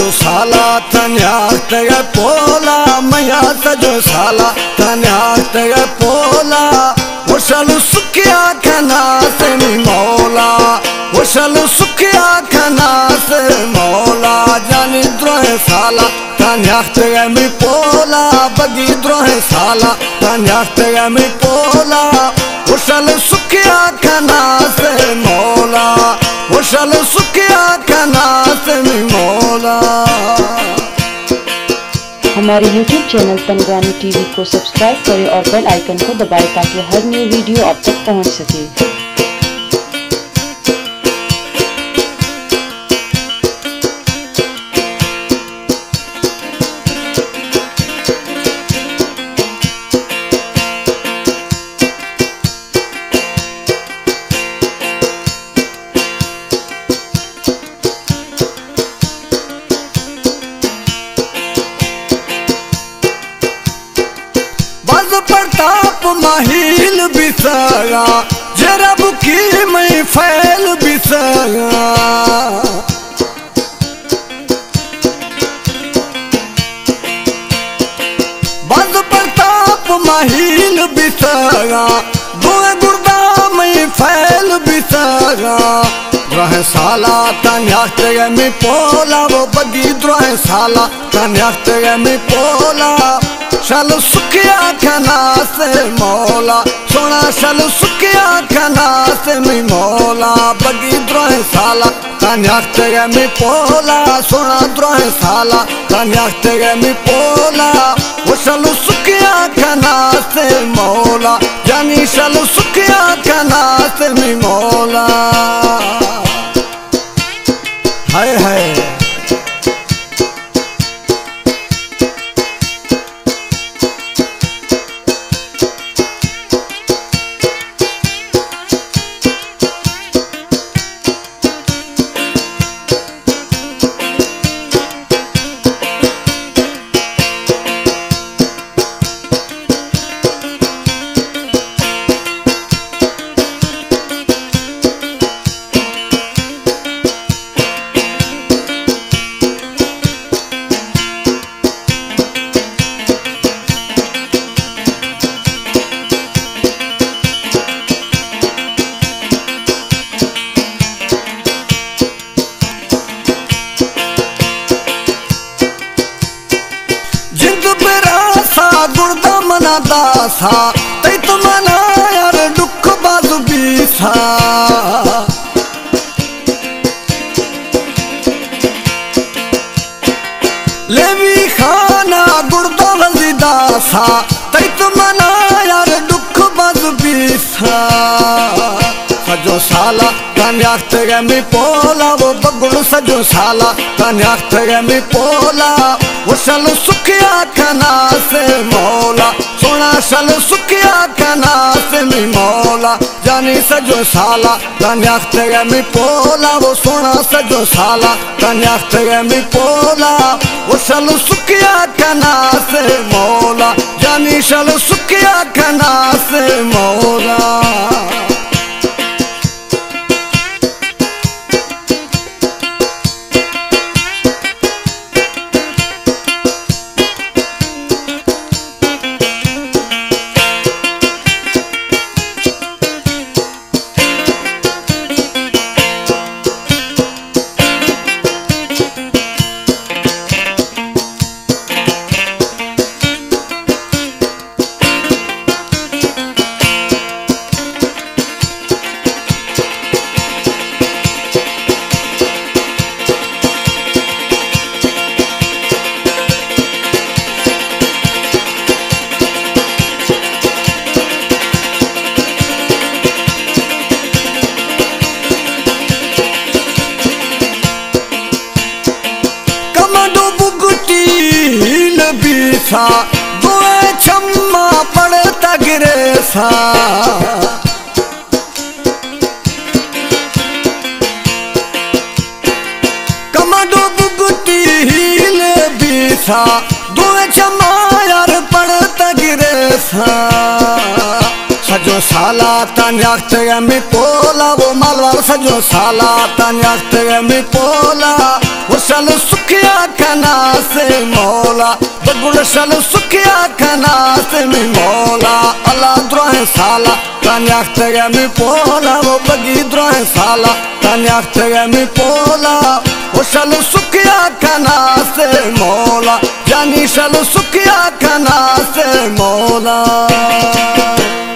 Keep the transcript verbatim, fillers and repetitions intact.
साला तन्यात पोला मैया सजो साला तन्यात पोला वशल सुखिया खना से मौला वशल सुखिया खना से मौला जानी द्रोह साला तन्यात मी पोला बगी द्रोह साला तन्यात मी पोला वशल सुखिया खना से मौला वशल सुखिया खना से मौला। हमारे यूट्यूब चैनल तनगानी टीवी को सब्सक्राइब करें और बेल आइकन को दबाएं ताकि हर न्यू वीडियो आप तक पहुंच सके। प्रताप माहिल बिसरा जरब की मैं फैल बिसरा बज प्रताप माहिल बिसरा दुए गुर्दा मैं फैल बिसरा द्रोह साला तन्यात में पोला वो बगी द्रोह साला तन्यात में पोला शल सुखिया खना से मौला सोना शल सुखिया खना से मी मौला बगी द्रोह साला तन्यात मी पोला सोना द्रोह साला तन्यात मी पोला वो शल सुखिया खना से मौला जानी शल सुखिया खना से मी मौला। हाय हाय दासा तै तुम्हारा यार दुख बाजू बीसा लेवी खाना गुर्दो वजी दासा तै तुम्हारा यार दुख बाजू बीसा सजो साला तन्यात मी पोला वो बगुड़ सजो साला तन्यात मी पोला वो शल सुखिया खना से मौला सोना शल सुखिया खना से मी मौला जानी सजो साला तन्यात मी पोला वो सोना सजो साला तन्यात मी पोला वो शल सुखिया खना से मौला जानी शल सुखिया खना से मौला। सा दुए छम्मा पड़ता गिरे सा कमडो बुगुटी हीले बीसा दुए छम्मा यार पड़ता गिरे सा सजो साला तन्याक्त में पोला वो मालवार सजो साला तन्याक्त में पोला वो सल सुखिया खना से मौला बगुल सल सुखिया खना से में मौला अल्लाह द्रोह साला तन्याक्त में पोला वो बगी द्रोह साला तन्याक्त में पोला वो सल सुखिया खना से मौला जानी सल सुखिया खना से मौला।